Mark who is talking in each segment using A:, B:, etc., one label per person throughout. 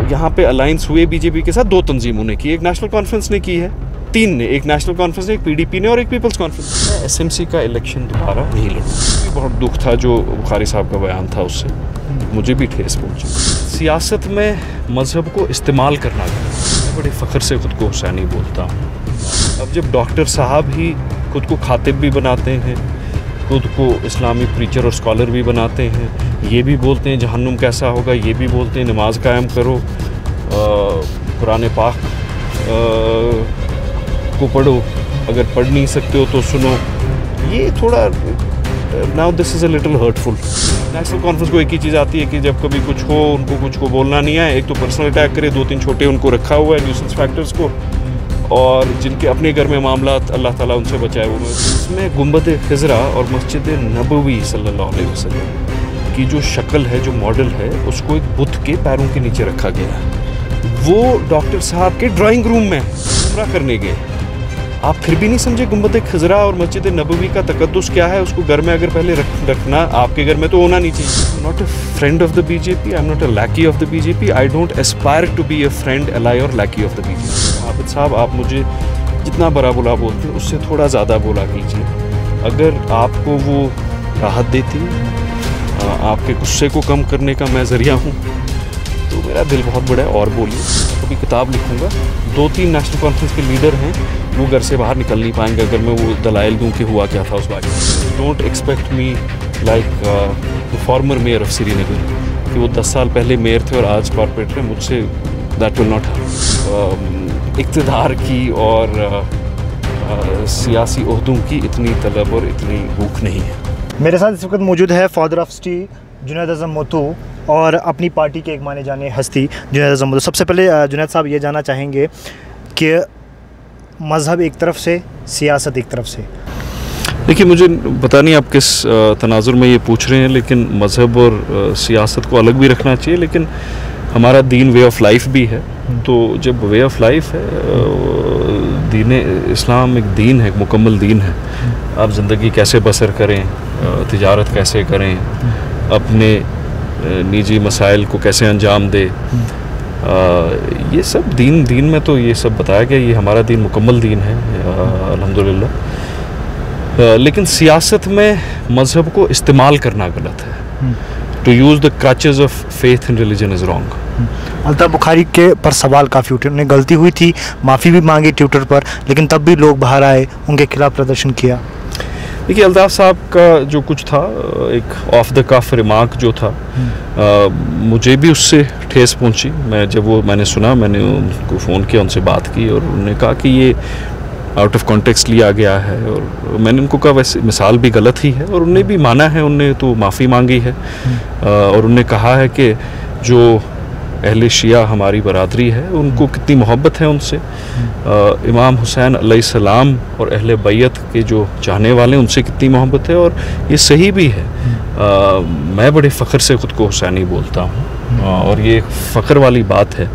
A: यहाँ पे अलायंस हुए बीजेपी के साथ 2 तंजीमों ने की, एक नेशनल कॉन्फ्रेंस ने की है, 3 ने, एक नेशनल कॉन्फ्रेंस ने, एक पीडीपी ने और एक पीपल्स कॉन्फ्रेंस। मैं एसएमसी का इलेक्शन दोबारा नहीं लड़ूंगा। बहुत दुख था जो बुखारी साहब का बयान था, उससे मुझे भी ठेस पहुंची। सियासत में मजहब को इस्तेमाल करना, मैं बड़े फ़ख्र से खुद को हुसैनी बोलता हूँ। अब जब डॉक्टर साहब ही खुद को खातिब भी बनाते हैं, खुद को इस्लामी प्रीचर और स्कॉलर भी बनाते हैं, ये भी बोलते हैं जहन्नुम कैसा होगा, ये भी बोलते हैं नमाज कायम करो, कुरान पाक को पढ़ो, अगर पढ़ नहीं सकते हो तो सुनो, ये थोड़ा now this is a little hurtful. National Conference को एक ही चीज़ आती है कि जब कभी कुछ हो उनको कुछ को बोलना नहीं है, एक तो पर्सनल अटैक करे, 2-3 छोटे उनको रखा हुआ है न्यूसेंस फैक्टर्स को, और जिनके अपने घर में मामला अल्लाह ताला उनसे बचाए हुए। इसमें गुंबद खिजरा और मस्जिद नबवी सल्लल्लाहु अलैहि वसल्लम की जो शक्ल है, जो मॉडल है, उसको एक बुत के पैरों के नीचे रखा गया है। वो डॉक्टर साहब के ड्राइंग रूम में उम्रा करने गए, आप फिर भी नहीं समझे गुंबद खिजरा और मस्जिद नबवी का तकद्दुस क्या है? उसको घर में अगर पहले रखना, आपके घर में तो होना नहीं चाहिए। Not a friend of the BJP, I am not a lackey of the BJP, I don't aspire to be a friend, ally or lackey of the BJP. Abid साहब, आप मुझे जितना बड़ा बुला बोलते हैं उससे थोड़ा ज़्यादा बोला कीजिए। अगर आपको वो राहत देती, आपके गुस्से को कम करने का मैं ज़रिया हूँ, तो मेरा दिल बहुत बड़ा है, और बोलिए। कभी किताब लिखूँगा। 2-3 नेशनल कॉन्फ्रेंस के लीडर हैं, वो घर से बाहर निकल नहीं पाएंगे अगर मैं वो दलाइल दूँ कि हुआ क्या था उस बारे में। Don't expect me like the former mayor of Srinagar कि वो 10 साल पहले मेयर थे और आज कॉर्पोरेटर हैं। मुझसे दैट विल नॉट हैपन। इक़्तिदार की और सियासी ओहदों की इतनी तलब और इतनी भूख नहीं है।
B: मेरे साथ इस वक्त मौजूद है father of city Junaid Azim Mattu और अपनी पार्टी के एक माने जाने हस्ती जुनैद आज़म मोतू। सबसे पहले जुनैद साहब ये जानना चाहेंगे कि मज़हब एक तरफ से, सियासत एक तरफ से।
A: देखिए, मुझे पता नहीं आप किस तनाजुर में ये पूछ रहे हैं, लेकिन मज़हब और सियासत को अलग भी रखना चाहिए, लेकिन हमारा दीन वे ऑफ लाइफ भी है। तो जब वे ऑफ लाइफ है, दीन इस्लाम एक दीन है, एक मुकम्मल दीन है। आप ज़िंदगी कैसे बसर करें, तिजारत कैसे करें, अपने निजी मसाइल को कैसे अंजाम दे, ये सब दीन में तो ये सब बताया गया। ये हमारा दीन मुकम्मल दीन है अल्हम्दुलिल्लाह। लेकिन सियासत में मज़हब को इस्तेमाल करना गलत है। To use the crutches of faith in religion is wrong.
B: Altaf Bukhari के पर सवाल काफ़ी उठे, उन्हें गलती हुई थी, माफ़ी भी मांगी ट्विटर पर, लेकिन तब भी लोग बाहर आए, उनके खिलाफ प्रदर्शन किया।
A: देखिए, अल्ताफ़ साहब का जो कुछ था, एक ऑफ द कफ रिमार्क जो था, मुझे भी उससे ठेस पहुंची। मैंने सुना, मैंने उनको फ़ोन किया, उनसे बात की, और उन्होंने कहा कि ये आउट ऑफ कॉन्टेक्स्ट लिया गया है, और मैंने उनको कहा वैसे मिसाल भी गलत ही है, और उन्हें भी माना है, उनने तो माफ़ी मांगी है, और उन्होंने कहा है कि जो अहले शिया हमारी बरादरी है उनको कितनी मोहब्बत है उनसे। इमाम हुसैन अलैहिस्सलाम और अहले बैत के जो चाहने वाले उनसे कितनी मोहब्बत है, और ये सही भी है। मैं बड़े फ़ख्र से ख़ुद को हुसैनी बोलता हूँ, और ये फ़ख्र वाली बात है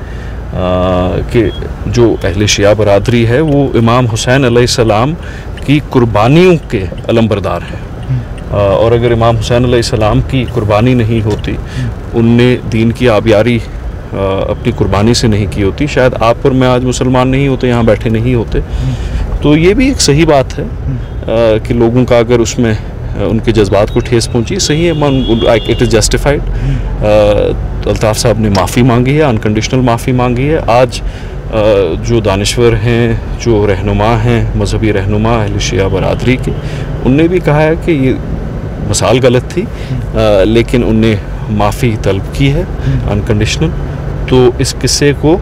A: कि जो अहले शिया बरादरी है वो इमाम हुसैन अलैहिस्सलाम की कुर्बानियों के अलमबरदार हैं। और अगर इमाम हुसैन अलैहिस्सलाम की कुर्बानी नहीं होती, उनने दीन की आबियारी अपनी कुर्बानी से नहीं की होती, शायद आप और मैं आज मुसलमान नहीं होते, यहाँ बैठे नहीं होते। तो ये भी एक सही बात है कि लोगों का अगर उसमें उनके जज्बात को ठेस पहुँची, सही है, इट इज़ जस्टिफाइड। अल्ताफ़ साहब ने माफ़ी मांगी है, अनकंडीशनल माफ़ी मांगी है। आज जो दानिश्वर हैं, जो रहनुमा हैं, मजहबी रहनुमा अहले शिया बरादरी के, उनने भी कहा है कि ये मिसाल गलत थी, लेकिन उनने माफ़ी तलब की है अनकंडीशनल। तो इस किस्से को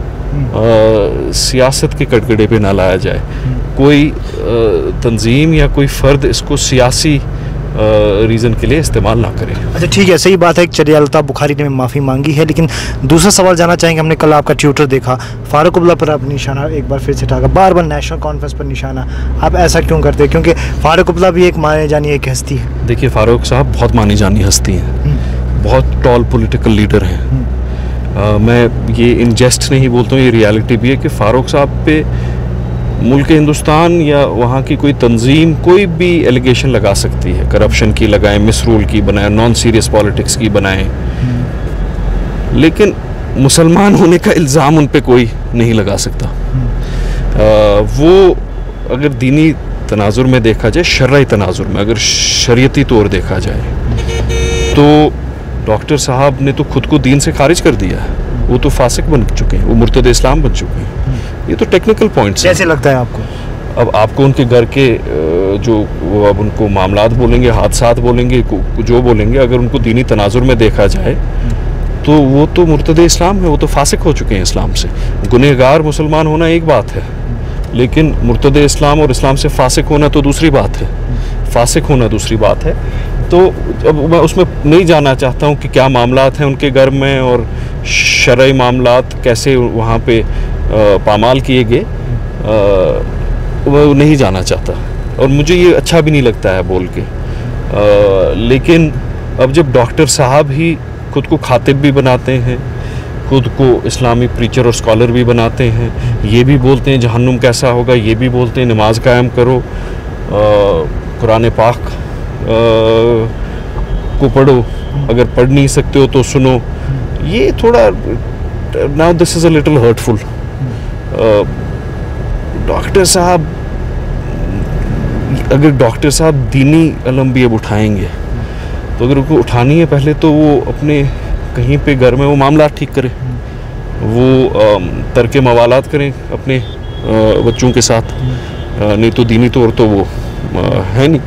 A: सियासत के कटघरे पे ना लाया जाए। कोई तंजीम या कोई फ़र्द इसको सियासी रीज़न के लिए इस्तेमाल ना करें।
B: अच्छा, ठीक है, सही बात है कि चलिए अल्ताफ़ बुखारी ने माफ़ी मांगी है, लेकिन दूसरा सवाल जानना चाहेंगे। हमने कल आपका ट्विटर देखा, फ़ारूक अब्दुल्ला पर आप निशाना एक बार फिर से उठाकर, बार बार नेशनल कॉन्फ्रेंस पर निशाना, आप ऐसा क्यों करते हैं? क्योंकि फ़ारूक अब्दुल्ला भी एक माने जानी एक हस्ती है।
A: देखिए, फ़ारूक साहब बहुत मानी जानी हस्ती हैं, बहुत टॉल पॉलिटिकल लीडर हैं। मैं ये इन जेस्ट नहीं बोलता हूँ, ये रियलिटी भी है कि फ़ारूक साहब पे मुल्क हिंदुस्तान या वहाँ की कोई तंजीम कोई भी एलिगेशन लगा सकती है, करप्शन की लगाएं, मिसरूल की बनाएं, नॉन सीरियस पॉलिटिक्स की बनाएं, लेकिन मुसलमान होने का इल्ज़ाम उन पे कोई नहीं लगा सकता। वो अगर दीनी तनाजुर में देखा जाए, शरई तनाजुर में, अगर शरीयती तौर देखा जाए तो डॉक्टर साहब ने तो खुद को दीन से खारिज कर दिया है। वो तो फासिक बन चुके हैं, वो मुर्तद इस्लाम बन चुके हैं। ये तो टेक्निकल पॉइंट्स हैं।
B: कैसे लगता है आपको?
A: अब आपको उनके घर के जो वो अब उनको मामलात बोलेंगे, हादसात बोलेंगे, जो बोलेंगे, अगर उनको दीनी तनाजुर में देखा जाए तो वो तो मुर्तद इस्लाम है, वो तो फासिक हो चुके हैं इस्लाम से। गुनहगार मुसलमान होना एक बात है, लेकिन मुर्तद इस्लाम और इस्लाम से फासिक होना तो दूसरी बात है। फासिक होना दूसरी बात है। तो अब मैं उसमें नहीं जाना चाहता हूँ कि क्या मामलात हैं उनके घर में और शरई मामलात कैसे वहाँ पे पामाल किए गए, वो नहीं जाना चाहता और मुझे ये अच्छा भी नहीं लगता है बोल के। लेकिन अब जब डॉक्टर साहब ही खुद को खातिब भी बनाते हैं, खुद को इस्लामी प्रीचर और स्कॉलर भी बनाते हैं, ये भी बोलते हैं जहन्नुम कैसा होगा, ये भी बोलते हैं नमाज कायम करो, कुरान पाक को पढ़ो, अगर पढ़ नहीं सकते हो तो सुनो। ये थोड़ा now this is a little hurtful. Doctor साहब, अगर डॉक्टर साहब दीनी अलम भी अब उठाएंगे तो अगर उनको उठानी है पहले तो वो अपने कहीं पे घर में वो मामला ठीक करें, वो तर्क मवालात करें अपने बच्चों के साथ, नहीं तो दीनी तौर तो वो है नहीं।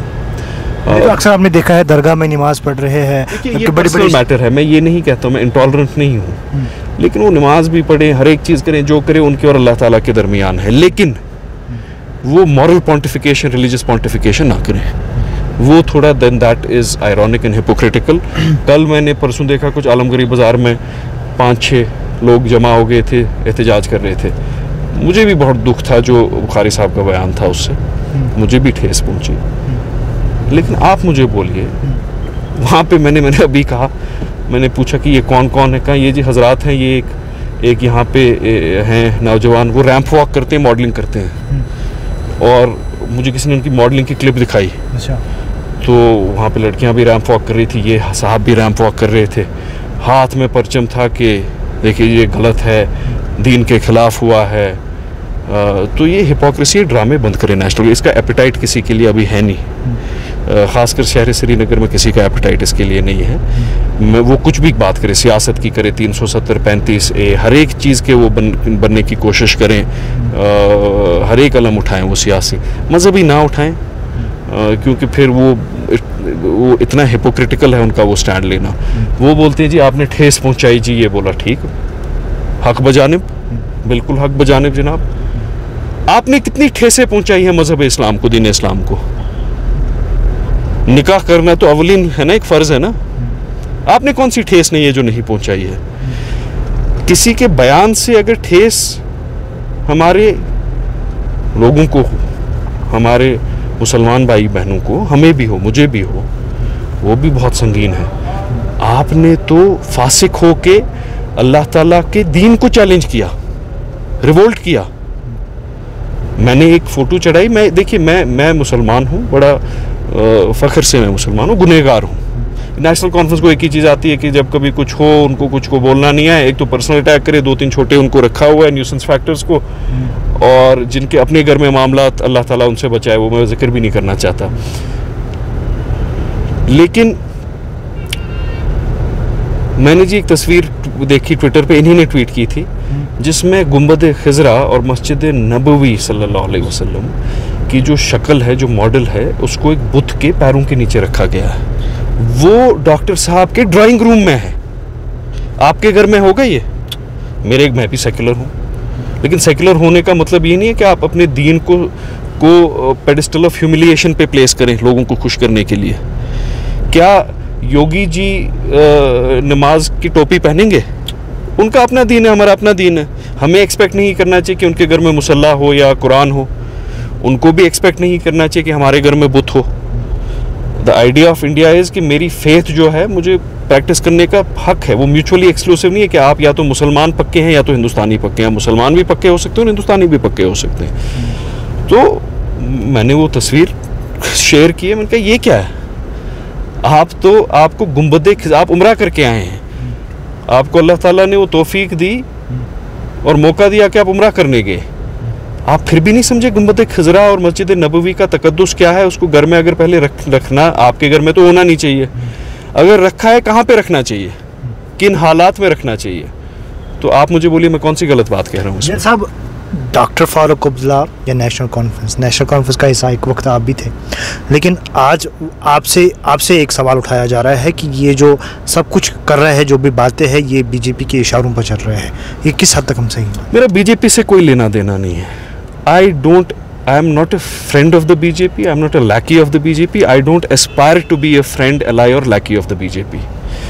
B: तो अक्सर आपने देखा है दरगाह में नमाज पढ़ रहे हैं,
A: ये बड़ी मैटर है। मैं ये नहीं कहता हूँ, मैं इंटॉलरेंट नहीं हूँ, लेकिन वो नमाज भी पढ़ें, हर एक चीज़ करें, जो करें उनके और अल्लाह ताला के दरमियान है, लेकिन वो मॉरल पॉन्टिफिकेशन, रिलीजियस पॉन्टिफिकेशन ना करें। वो थोड़ा then that is ironic and hypocritical. कल मैंने परसों देखा कुछ आलमगीर बाज़ार में 5-6 लोग जमा हो गए थे, एहतजाज कर रहे थे। मुझे भी बहुत दुख था जो बुखारी साहब का बयान था, उससे मुझे भी ठेस पहुंची। लेकिन आप मुझे बोलिए, वहाँ पे मैंने अभी कहा, मैंने पूछा कि ये कौन कौन है, कहा ये जी हजरात हैं, ये एक यहाँ पे हैं नौजवान, वो रैंप वॉक करते हैं, मॉडलिंग करते हैं। और मुझे किसी ने उनकी मॉडलिंग की क्लिप दिखाई।
B: अच्छा।
A: तो वहाँ पे लड़कियाँ भी रैंप वॉक कर रही थी, ये साहब भी रैंप वॉक कर रहे थे, हाथ में परचम था कि देखिए ये गलत है, दीन के ख़िलाफ़ हुआ है। तो ये हिपोक्रेसी, ड्रामे बंद करें नेशनल। इसका एपिटाइट किसी के लिए अभी है नहीं, ख़ासकर शहर श्रीनगर में किसी का एपिटाइट इसके लिए नहीं है। वो कुछ भी बात करे, सियासत की करे, 370, 35A, हर एक चीज़ के वो बनने की कोशिश करें, हर एक अलम उठाएं, वो सियासी मजहबी ना उठाएं, क्योंकि फिर वो इतना हिपोक्रिटिकल है उनका वो स्टैंड लेना। वो बोलते हैं जी आपने ठेस पहुँचाई, जी ये बोला ठीक, हक बजानिब, बिल्कुल हक बजानिब जनाब। आपने कितनी ठेसें पहुँचाई हैं मजहब इस्लाम को, दीन इस्लाम को? निकाह करना तो अवलिन है ना, एक फ़र्ज़ है ना। आपने कौन सी ठेस नहीं है जो नहीं पहुंचाई है? किसी के बयान से अगर ठेस हमारे लोगों को हो, हमारे मुसलमान भाई बहनों को, हमें भी हो, मुझे भी हो, वो भी बहुत संगीन है। आपने तो फासिक हो के अल्लाह ताला के दीन को चैलेंज किया, रिवोल्ट किया। मैंने एक फ़ोटो चढ़ाई, मैं देखिए मैं मुसलमान हूँ, बड़ा फ़ख्र से मैं मुसलमान हूँ, गुनहगार हूँ। नेशनल कॉन्फ्रेंस को एक ही चीज़ आती है कि जब कभी कुछ हो, उनको कुछ को बोलना नहीं है, एक तो पर्सनल अटैक करे, 2-3 छोटे उनको रखा हुआ है न्यूसेंस फैक्टर्स को, और जिनके अपने घर में मामलात अल्लाह ताला उनसे बचाए, वो मैं जिक्र भी नहीं करना चाहता। लेकिन मैंने जी एक तस्वीर देखी ट्विटर पे, इन्हीं ने ट्वीट की थी, जिसमें गुंबद खिजरा और मस्जिद नबवी सल्लल्लाहु अलैहि वसल्लम की जो शक्ल है, जो मॉडल है, उसको एक बुत के पैरों के नीचे रखा गया है। वो डॉक्टर साहब के ड्राइंग रूम में है। आपके घर में होगा ये? मैं भी सेक्युलर हूँ, लेकिन सेक्युलर होने का मतलब ये नहीं है कि आप अपने दीन को पेडिस्टल ऑफ ह्यूमिलिएशन पे प्लेस करें लोगों को खुश करने के लिए। क्या योगी जी नमाज की टोपी पहनेंगे? उनका अपना दीन है, हमारा अपना दीन है। हमें एक्सपेक्ट नहीं करना चाहिए कि उनके घर में मुसल्ला हो या कुरान हो। उनको भी एक्सपेक्ट नहीं करना चाहिए कि हमारे घर में बुत हो। The idea of India is कि मेरी फेथ जो है मुझे प्रैक्टिस करने का हक है। वो म्यूचुअली एक्सक्लूसिव नहीं है कि आप या तो मुसलमान पक्के हैं या तो हिंदुस्तानी पक्के हैं। मुसलमान भी पक्के हो सकते हैं और हिंदुस्तानी भी पक्के हो सकते हैं। तो मैंने वो तस्वीर शेयर की है, मैंने कहा ये क्या है? आप तो, आपको गुंबदे, आप उम्रा करके आए हैं, आपको अल्लाह ताला ने वो तौफीक दी और मौका दिया कि आप उम्रा करने गए, आप फिर भी नहीं समझे गुंबद खजरा और मस्जिद नबवी का तकद्दुस क्या है। उसको घर में अगर पहले रखना, आपके घर में तो होना नहीं चाहिए, अगर रखा है कहाँ पे रखना चाहिए, किन हालात में रखना चाहिए, तो आप मुझे बोलिए मैं कौन सी गलत बात कह रहा हूँ।
B: साहब, डॉक्टर फारूक अब्दुल्ला या नेशनल कॉन्फ्रेंस का हिस्सा एक वक्त आप भी थे, लेकिन आज आपसे एक सवाल उठाया जा रहा है कि ये जो सब कुछ कर रहे हैं, जो भी बातें हैं, ये बीजेपी के इशारों पर चल रहे हैं, ये किस हद तक हम सही हैं?
A: मेरा बीजेपी से कोई लेना देना नहीं है। I am not a friend of the BJP. I am not a lackey of the BJP. I don't aspire to be a friend, ally or lackey of the BJP.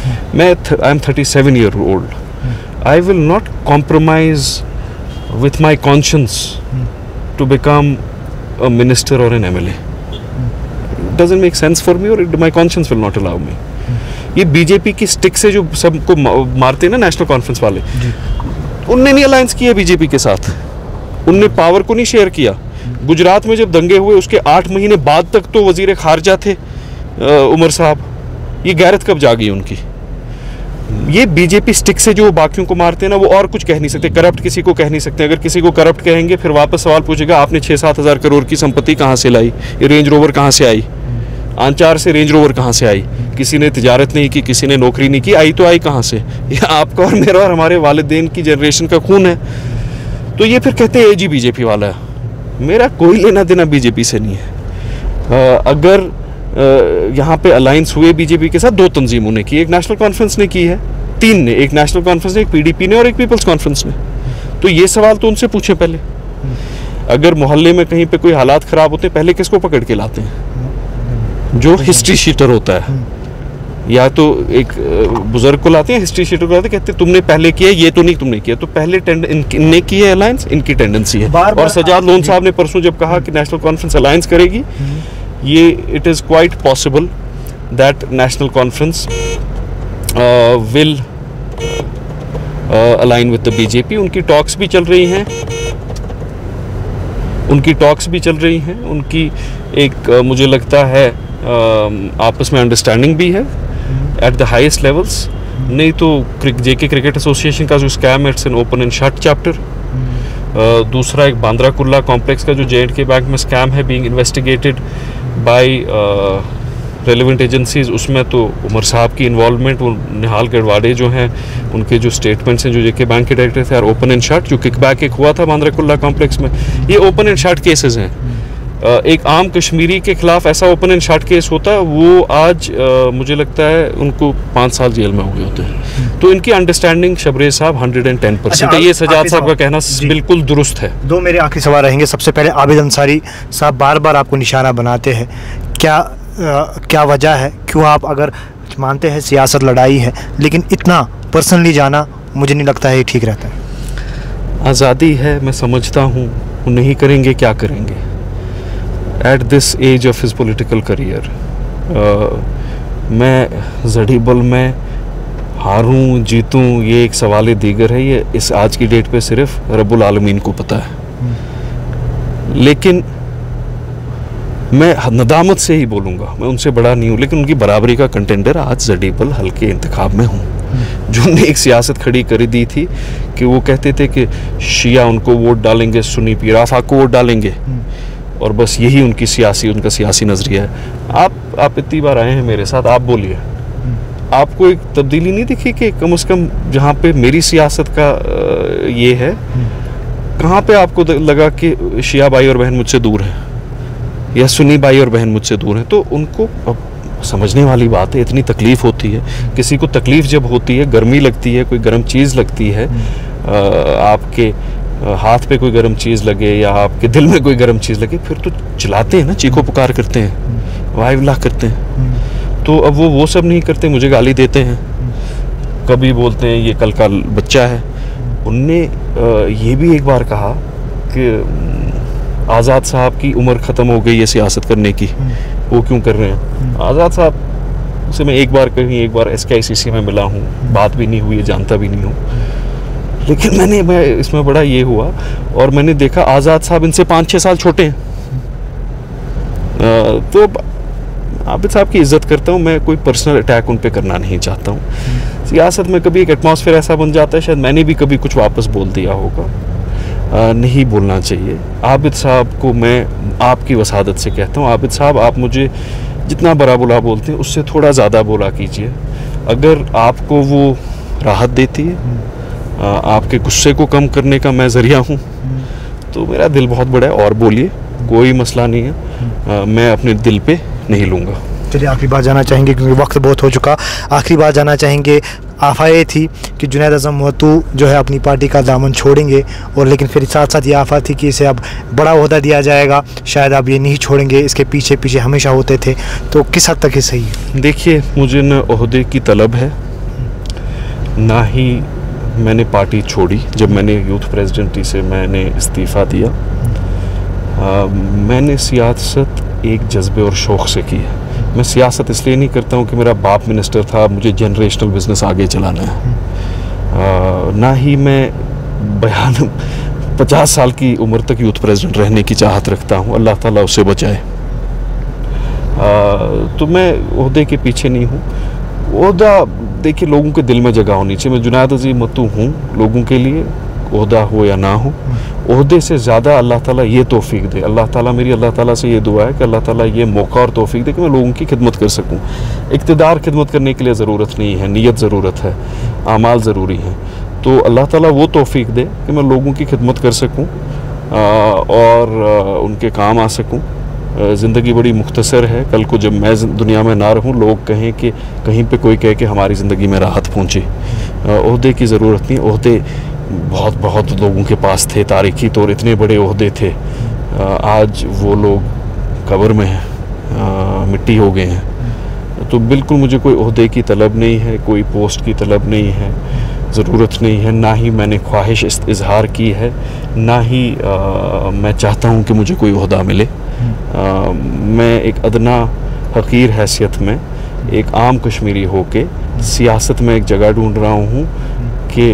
A: I am 37-year-old. I will not compromise with my conscience to become a minister or an MLA. It doesn't make sense for me, or my conscience will not allow me. ये BJP की stick से जो सबको मारते हैं ना national conference वाले, उनने नहीं अलायंस किया बीजेपी के साथ, उनने पावर को नहीं शेयर किया। गुजरात में जब दंगे हुए उसके 8 महीने बाद तक तो वजीर खारजा थे उमर साहब। ये गैरत कब जागी उनकी? ये बीजेपी स्टिक से जो बाकियों को मारते हैं ना, वो और कुछ कह नहीं सकते, करप्ट किसी को कह नहीं सकते। अगर किसी को करप्ट कहेंगे फिर वापस सवाल पूछेगा आपने 6-7 हज़ार करोड़ की संपत्ति कहाँ से लाई, ये रेंज रोवर कहाँ से आई, आंचार से रेंज रोवर कहाँ से आई, किसी ने तिजारत नहीं की, किसी ने नौकरी नहीं की, आई तो आई कहाँ से? ये आपका और मेरा और हमारे वालिदैन की जनरेशन का खून है। तो ये फिर कहते हैं जी बीजेपी वाला है। मेरा कोई लेना देना बीजेपी से नहीं है। अगर यहाँ पे अलायंस हुए बीजेपी के साथ, 2 तंजीमों ने की, एक नेशनल कॉन्फ्रेंस ने की है, 3 ने, एक नेशनल कॉन्फ्रेंस ने, एक पीडीपी ने और एक पीपल्स कॉन्फ्रेंस ने। तो ये सवाल तो उनसे पूछे पहले। अगर मोहल्ले में कहीं पे कोई हालात ख़राब होते हैं, पहले किसको पकड़ के लाते हैं? जो हिस्ट्री शीटर होता है, या तो एक बुजुर्ग को लाते हैं, हिस्ट्री शीटर को लाते हैं, कहते तुमने पहले किया, ये तो नहीं तुमने किया। तो पहले इनने की है अलायंस, इनकी टेंडेंसी है। और सजाद लोन साहब ने परसों जब कहा कि नेशनल कॉन्फ्रेंस अलायंस करेगी, ये it is quite possible that National Conference will align with the BJP. उनकी टॉक्स भी चल रही हैं, उनकी एक मुझे लगता है आपस में अंडरस्टैंडिंग भी है एट द हाईएस्ट लेवल्स। नहीं तो जेके क्रिकेट एसोसिएशन का जो स्कैम है, it's an open and shut chapter. दूसरा एक बांद्रा कुर्ला कॉम्प्लेक्स का जो J&K बैंक में स्कैम है, being investigated by relevant agencies, उसमें तो उमर साहब की इन्वॉल्वमेंट, वो निहाल गढ़वाड़े जो हैं, उनके जो स्टेटमेंट्स हैं, जो जेके बैंक के डायरेक्टर थे, आर ओपन एंड शट। जो किकबैक एक हुआ था बांद्रा कुर्ला कॉम्प्लेक्स में, ये ओपन एंड शट केसेस हैं। एक आम कश्मीरी के खिलाफ ऐसा ओपन एंड शट केस होता है, वो आज मुझे लगता है उनको 5 साल जेल में हो गए होते हैं। तो इनकी अंडरस्टैंडिंग शबरेज साहब 110% है। ये सजाद साहब का कहना बिल्कुल दुरुस्त है।
B: 2 मेरे आखिरी सवाल रहेंगे। सबसे पहले आबिद अंसारी साहब बार बार आपको निशाना बनाते हैं, क्या वजह है? क्यों आप, अगर मानते हैं सियासत लड़ाई है, लेकिन इतना पर्सनली जाना मुझे नहीं लगता है ये ठीक रहता है।
A: आज़ादी है, मैं समझता हूँ, वो नहीं करेंगे क्या करेंगे at this age of his political career. मैं जड़ीबल में हारूं जीतूं ये एक सवाल दीगर है, ये इस आज की डेट पे सिर्फ रब्बुल आलमीन को पता है। लेकिन मैं नदामत से ही बोलूँगा, मैं उनसे बड़ा नहीं हूँ, लेकिन उनकी बराबरी का कंटेंडर आज जड़ीबल हल्के इंतखाब में हूँ। जो उन्होंने एक सियासत खड़ी कर दी थी कि वो कहते थे कि शिया उनको वोट डालेंगे, सुन्नी पीर आफाक को वोट डालेंगे, और बस यही उनका सियासी नज़रिया है। आप इतनी बार आए हैं मेरे साथ, आप बोलिए, आपको एक तब्दीली नहीं दिखी कि कम से कम जहाँ पे मेरी सियासत का ये है, कहाँ पे आपको लगा कि शिया भाई और बहन मुझसे दूर है या सुन्नी भाई और बहन मुझसे दूर है? तो उनको अब समझने वाली बात है, इतनी तकलीफ़ होती है, किसी को तकलीफ़ जब होती है, गर्मी लगती है, कोई गर्म चीज़ लगती है, आपके हाथ पे कोई गर्म चीज़ लगे या आपके दिल में कोई गर्म चीज़ लगे, फिर तो चिल्लाते हैं ना, चीखो पुकार करते हैं, वाह करते हैं। तो अब वो सब नहीं करते, मुझे गाली देते हैं, कभी बोलते हैं ये कल का बच्चा है। उनने ये भी एक बार कहा कि आज़ाद साहब की उम्र ख़त्म हो गई है सियासत करने की, वो क्यों कर रहे हैं? आज़ाद साहब से मैं एक बार SKICC में मिला हूँ, बात भी नहीं हुई है, जानता भी नहीं हूँ, लेकिन मैं इसमें बड़ा ये हुआ और मैंने देखा आज़ाद साहब इनसे 5-6 साल छोटे हैं। तो आबिद साहब की इज़्ज़त करता हूँ मैं, कोई पर्सनल अटैक उन पे करना नहीं चाहता हूँ। सियासत में कभी एक एटमॉस्फेयर ऐसा बन जाता है, शायद मैंने भी कभी कुछ वापस बोल दिया होगा। नहीं बोलना चाहिए। आबिद साहब को मैं आपकी वसादत से कहता हूँ, आबिद साहब आप मुझे जितना बड़ा बुला बोलते हैं उससे थोड़ा ज़्यादा बोला कीजिए। अगर आपको वो राहत देती है, आपके गुस्से को कम करने का मैं ज़रिया हूँ, तो मेरा दिल बहुत बड़ा है और बोलिए, कोई मसला नहीं है। मैं अपने दिल पे नहीं लूँगा।
B: चलिए आखिरी बात जानना चाहेंगे क्योंकि वक्त बहुत हो चुका। आखिरी बात जानना चाहेंगे, आफा ये थी कि जुनैद आज़म मोतू जो है अपनी पार्टी का दामन छोड़ेंगे, और लेकिन फिर साथ साथ ये आफा थी कि इसे अब बड़ा ओहदा दिया जाएगा, शायद अब ये नहीं छोड़ेंगे, इसके पीछे पीछे हमेशा होते थे। तो किस हद तक ये सही है?
A: देखिए, मुझे न ओहदे की तलब है, ना ही मैंने पार्टी छोड़ी। जब मैंने यूथ प्रेसिडेंटी से मैंने इस्तीफ़ा दिया, मैंने सियासत एक जज्बे और शौक़ से की है। मैं सियासत इसलिए नहीं करता हूँ कि मेरा बाप मिनिस्टर था, मुझे जनरेशनल बिज़नेस आगे चलाना है। ना ही मैं 50 साल की उम्र तक यूथ प्रेसिडेंट रहने की चाहत रखता हूँ, अल्लाह ताला उससे बचाए। तो मैं ओहदे के पीछे नहीं हूँ। ओहदा देखिए, लोगों के दिल में जगह होनी चाहिए। मैं जुनैद अज़ीम मोतू हूँ लोगों के लिए, ओहदा हो या ना हो। ओहदे से ज़्यादा अल्लाह ताला ये तौफीक दे। मेरी अल्लाह ताला से ये दुआ है कि अल्लाह ताला ये मौका और तौफीक दे कि मैं लोगों की खिदमत कर सकूं। इक़्तिदार खिदमत करने के लिए ज़रूरत नहीं है, नीयत ज़रूरत है, आमाल ज़रूरी हैं। तो अल्लाह ताला वो तौफीक दे कि मैं लोगों की खिदमत कर सकूं और उनके काम आ सकूं। ज़िंदगी बड़ी मुख्तसर है, कल को जब मैं दुनिया में ना रहूं, लोग कहें कि कहीं पे कोई कहे कि हमारी ज़िंदगी में राहत पहुँची। ओहदे की ज़रूरत नहीं। ओहदे बहुत लोगों के पास थे, तारीखी तौर इतने बड़े ओहदे थे, आज वो लोग कब्र में हैं, मिट्टी हो गए हैं। तो बिल्कुल मुझे कोई ओहदे की तलब नहीं है, कोई पोस्ट की तलब नहीं है, ज़रूरत नहीं है। ना ही मैंने ख्वाहिश इजहार की है, ना ही मैं चाहता हूँ कि मुझे कोई ओहदा मिले। मैं एक अदना हकीर हैसियत में एक आम कश्मीरी होके सियासत में एक जगह ढूंढ रहा हूँ कि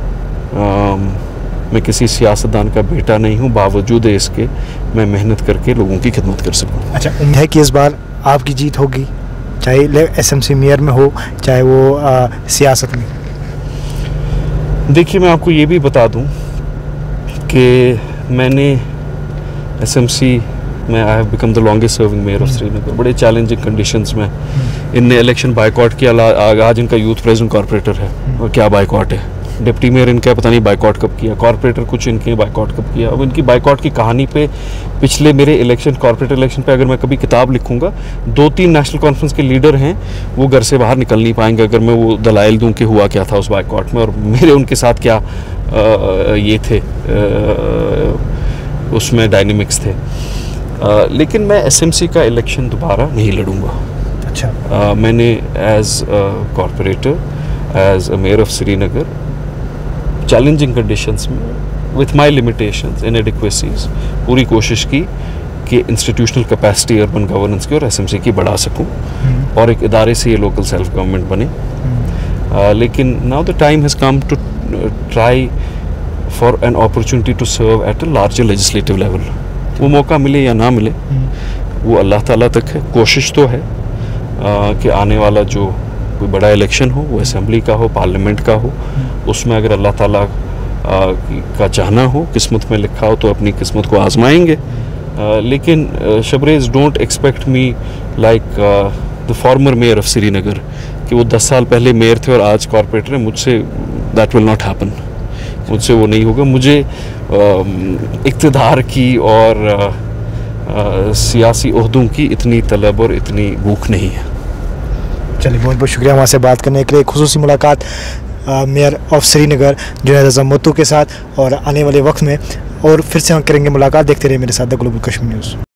A: मैं किसी सियासतदान का बेटा नहीं हूँ, बावजूद इसके मैं मेहनत करके लोगों की खिदमत कर सकूँ।
B: अच्छा, उम्मीद है कि इस बार आपकी जीत होगी, चाहे SMC मेयर में हो, चाहे वो सियासत में।
A: देखिए, मैं आपको ये भी बता दूं कि मैंने SMC में I have become the longest serving mayor of Srinagar. बड़े चैलेंजिंग कंडीशंस में इनने इलेक्शन बाइकआउट किया। आज इनका यूथ प्रेसिडेंट कॉर्पोरेटर है, और क्या बाइकआउट है। डिप्टी मेयर इनका पता नहीं बाइकआउट कब किया, कॉर्पोरेटर कुछ इनके बाइकआउट कब किया। अब इनकी बाइकआउट की कहानी पे पिछले मेरे कॉर्पोरेटर इलेक्शन पे अगर मैं कभी किताब लिखूंगा, 2-3 नेशनल कॉन्फ्रेंस के लीडर हैं, वो घर से बाहर निकल नहीं पाएंगे अगर मैं वो दलाइल दूं कि हुआ क्या था उस बाइकआउट में और मेरे उनके साथ क्या ये थे, उसमें डायनेमिक्स थे। लेकिन मैं SMC का इलेक्शन दोबारा नहीं लड़ूंगा।
B: अच्छा।
A: मैंने as corporator, as a mayor of Srinagar, challenging conditions में विथ माई लिमिटेशंस, इनएडिक्वेसीज, पूरी कोशिश की कि इंस्टीट्यूशनल कैपेसिटी अर्बन गवर्नेंस की और SMC की बढ़ा सकूं और एक इदारे से ये लोकल सेल्फ गवर्नमेंट बने। लेकिन now the time has come to try for an opportunity to serve at a larger legislative level. वो मौका मिले या ना मिले वो अल्लाह ताला तक है। कोशिश तो है कि आने वाला जो कोई बड़ा इलेक्शन हो, वो असेंबली का हो, पार्लियामेंट का हो, उसमें अगर अल्लाह ताला का चाहना हो, किस्मत में लिखा हो, तो अपनी किस्मत को आजमाएंगे। लेकिन Shabrez, don't expect me like the former mayor of Srinagar कि वो 10 साल पहले मेयर थे और आज कॉर्पोरेटर हैं। मुझसे दैट विल नॉट हैपन, मुझसे वो नहीं होगा। मुझे इक़्तिदार की और सियासी ओहदों की इतनी तलब और इतनी भूख नहीं है।
B: चलिए, बहुत बहुत शुक्रिया हमारे से बात करने के लिए। खुसूसी मुलाकात मेयर ऑफ श्रीनगर जुनैद आज़म मोतू के साथ, और आने वाले वक्त में और फिर से हम करेंगे मुलाकात। देखते रहिए मेरे साथ द ग्लोबल कश्मीर न्यूज़।